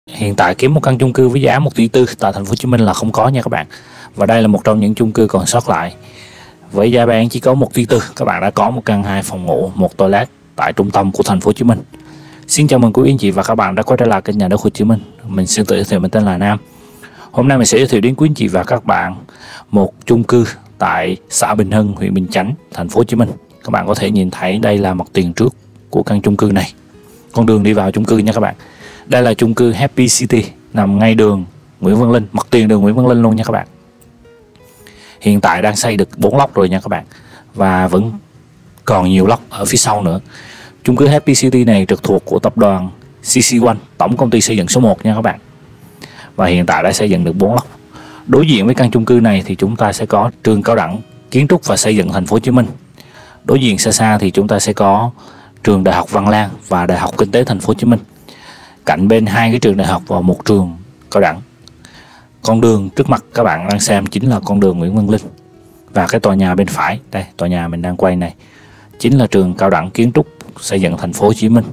Hiện tại kiếm một căn chung cư với giá 1,4 tỷ tại thành phố Hồ Chí Minh là không có nha các bạn. Và đây là một trong những chung cư còn sót lại. Với giá bán chỉ có 1,4 tỷ, các bạn đã có một căn 2 phòng ngủ, một toilet tại trung tâm của thành phố Hồ Chí Minh. Xin chào mừng quý anh chị và các bạn đã quay trở lại kênh Nhà Đất Hồ Chí Minh. Mình xin tự giới thiệu, mình tên là Nam. Hôm nay mình sẽ giới thiệu đến quý anh chị và các bạn một chung cư tại xã Bình Hưng, huyện Bình Chánh, thành phố Hồ Chí Minh. Các bạn có thể nhìn thấy đây là mặt tiền trước của căn chung cư này. Con đường đi vào chung cư nha các bạn. Đây là chung cư Happy City, nằm ngay đường Nguyễn Văn Linh, mặt tiền đường Nguyễn Văn Linh luôn nha các bạn. Hiện tại đang xây được 4 lốc rồi nha các bạn, và vẫn còn nhiều lốc ở phía sau nữa. Chung cư Happy City này trực thuộc của tập đoàn CC1, tổng công ty xây dựng số 1 nha các bạn. Và hiện tại đã xây dựng được 4 lốc. Đối diện với căn chung cư này thì chúng ta sẽ có trường cao đẳng kiến trúc và xây dựng thành phố Hồ Chí Minh. Đối diện xa xa thì chúng ta sẽ có trường Đại học Văn Lang và Đại học Kinh tế thành phố Hồ Chí Minh. Cạnh bên hai cái trường đại học và một trường cao đẳng. Con đường trước mặt các bạn đang xem chính là con đường Nguyễn Văn Linh. Và cái tòa nhà bên phải, đây tòa nhà mình đang quay này, chính là trường cao đẳng kiến trúc xây dựng thành phố Hồ Chí Minh.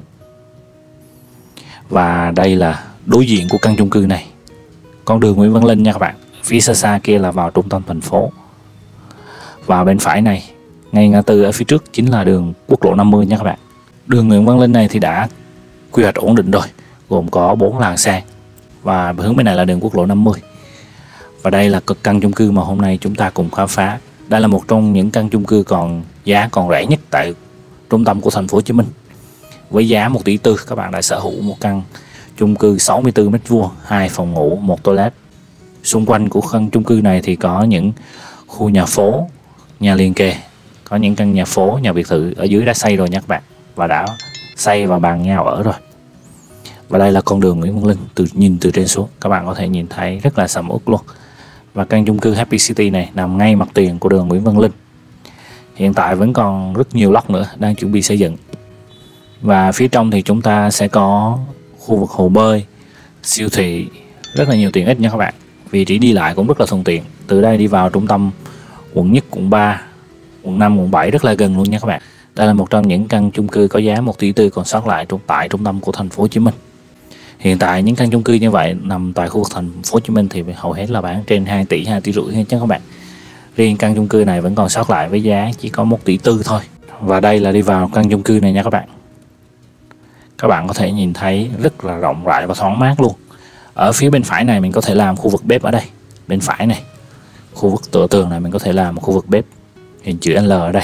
Và đây là đối diện của căn chung cư này, con đường Nguyễn Văn Linh nha các bạn. Phía xa xa kia là vào trung tâm thành phố. Và bên phải này, ngay ngã tư ở phía trước chính là đường quốc lộ 50 nha các bạn. Đường Nguyễn Văn Linh này thì đã quy hoạch ổn định rồi, gồm có 4 làn xe. Và hướng bên này là đường quốc lộ 50. Và đây là căn chung cư mà hôm nay chúng ta cùng khám phá. Đây là một trong những căn chung cư giá còn rẻ nhất tại trung tâm của thành phố Hồ Chí Minh. Với giá 1,4 tỷ, các bạn đã sở hữu một căn chung cư 64 m², 2 phòng ngủ, một toilet. Xung quanh của căn chung cư này thì có những khu nhà phố, nhà liền kề, có những căn nhà phố, nhà biệt thự ở dưới đã xây rồi nha các bạn, và đã xây và bàn nhau ở rồi. Và đây là con đường Nguyễn Văn Linh, nhìn từ trên xuống các bạn có thể nhìn thấy rất là sầm uất luôn. Và căn chung cư Happy City này nằm ngay mặt tiền của đường Nguyễn Văn Linh. Hiện tại vẫn còn rất nhiều lốc nữa đang chuẩn bị xây dựng. Và phía trong thì chúng ta sẽ có khu vực hồ bơi, siêu thị, rất là nhiều tiện ích nha các bạn. Vị trí đi lại cũng rất là thuận tiện. Từ đây đi vào trung tâm quận nhất, quận 3, quận 5, quận 7 rất là gần luôn nha các bạn. Đây là một trong những căn chung cư có giá 1,4 tỷ còn sót lại tại trung tâm của thành phố Hồ Chí Minh. Hiện tại những căn chung cư như vậy nằm tại khu vực thành phố Hồ Chí Minh thì hầu hết là bán trên 2 tỷ, 2,5 tỷ hết chứ các bạn. Riêng căn chung cư này vẫn còn sót lại với giá chỉ có 1,4 tỷ thôi. Và đây là đi vào căn chung cư này nha các bạn. Các bạn có thể nhìn thấy rất là rộng rãi và thoáng mát luôn. Ở phía bên phải này mình có thể làm khu vực bếp ở đây. Bên phải này, khu vực tựa tường này mình có thể làm một khu vực bếp hình chữ L ở đây.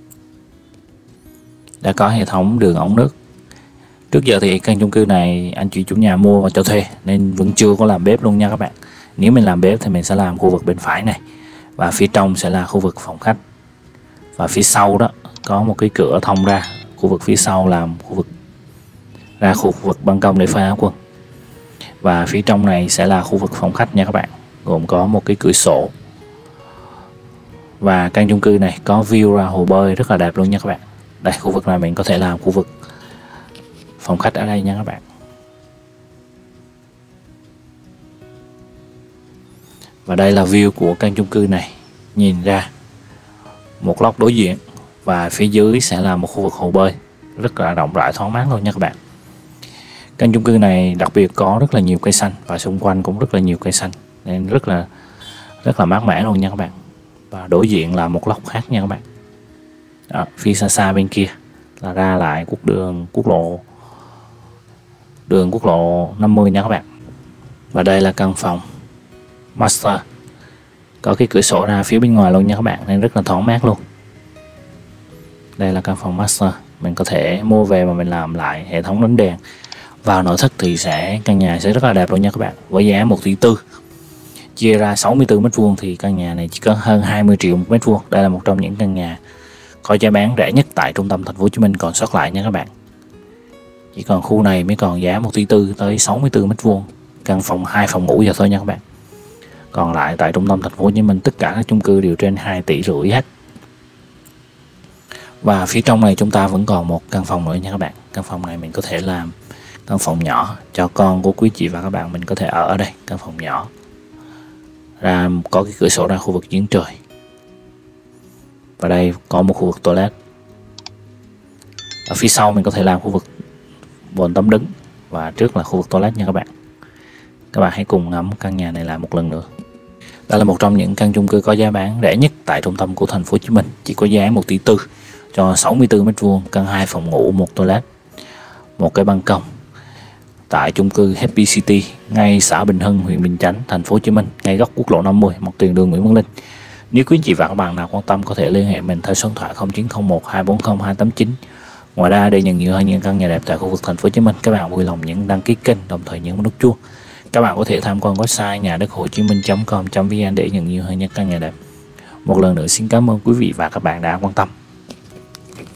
Đã có hệ thống đường ống nước. Trước giờ thì căn chung cư này anh chị chủ nhà mua và cho thuê nên vẫn chưa có làm bếp luôn nha các bạn. Nếu mình làm bếp thì mình sẽ làm khu vực bên phải này, và phía trong sẽ là khu vực phòng khách. Và phía sau đó có một cái cửa thông ra khu vực phía sau, làm khu vực ra khu vực ban công để phơi áo quần. Và phía trong này sẽ là khu vực phòng khách nha các bạn, gồm có một cái cửa sổ. Và căn chung cư này có view ra hồ bơi rất là đẹp luôn nha các bạn. Đây, khu vực này mình có thể làm khu vực phòng khách ở đây nha các bạn. Và đây là view của căn chung cư này, nhìn ra một lốc đối diện, và phía dưới sẽ là một khu vực hồ bơi rất là rộng rãi thoáng mát luôn nha các bạn. Căn chung cư này đặc biệt có rất là nhiều cây xanh, và xung quanh cũng rất là nhiều cây xanh nên rất là mát mẻ luôn nha các bạn. Và đối diện là một lốc khác nha các bạn. Đó, phía xa xa bên kia là ra lại đường quốc lộ 50 nha các bạn. Và đây là căn phòng master, có cái cửa sổ ra phía bên ngoài luôn nha các bạn, nên rất là thoáng mát luôn. Đây là căn phòng master, mình có thể mua về và mình làm lại hệ thống đánh đèn. Vào nội thất thì căn nhà sẽ rất là đẹp luôn nha các bạn. Với giá 1,4 tỷ, chia ra 64 m² thì căn nhà này chỉ có hơn 20 triệu một mét vuông. Đây là một trong những căn nhà có giá bán rẻ nhất tại trung tâm thành phố Hồ Chí Minh còn sót lại nha các bạn. Chỉ còn khu này mới còn giá 1,4 tỷ tới 64 m², căn phòng 2 phòng ngủ giờ thôi nha các bạn. Còn lại tại trung tâm thành phố Hồ Chí Minh tất cả các chung cư đều trên 2,5 tỷ hết. Và phía trong này chúng ta vẫn còn một căn phòng nữa nha các bạn. Căn phòng này mình có thể làm căn phòng nhỏ cho con của quý chị và các bạn mình có thể ở đây. Căn phòng nhỏ ra có cái cửa sổ ra khu vực giếng trời. Và đây có một khu vực toilet. Ở phía sau mình có thể làm khu vực bồn tắm đứng, và trước là khu vực toilet nha các bạn. Các bạn hãy cùng ngắm căn nhà này lại một lần nữa. Đây là một trong những căn chung cư có giá bán rẻ nhất tại trung tâm của thành phố Hồ Chí Minh, chỉ có giá 1,4 tỷ cho 64 m², căn 2 phòng ngủ, 1 toilet, một cái ban công tại chung cư Happy City, ngay xã Bình Hưng, huyện Bình Chánh, thành phố Hồ Chí Minh, ngay góc quốc lộ 50, mặt tiền đường Nguyễn Văn Linh. Nếu quý anh chị và các bạn nào quan tâm có thể liên hệ mình theo số điện thoại 0901 240 289. Ngoài ra, để nhận nhiều hơn những căn nhà đẹp tại khu vực thành phố Hồ Chí Minh, các bạn vui lòng nhấn đăng ký kênh, đồng thời nhấn nút chuông. Các bạn có thể tham quan website nhà đất Hồ Chí Minh.com.vn để nhận nhiều hơn những căn nhà đẹp. Một lần nữa xin cảm ơn quý vị và các bạn đã quan tâm.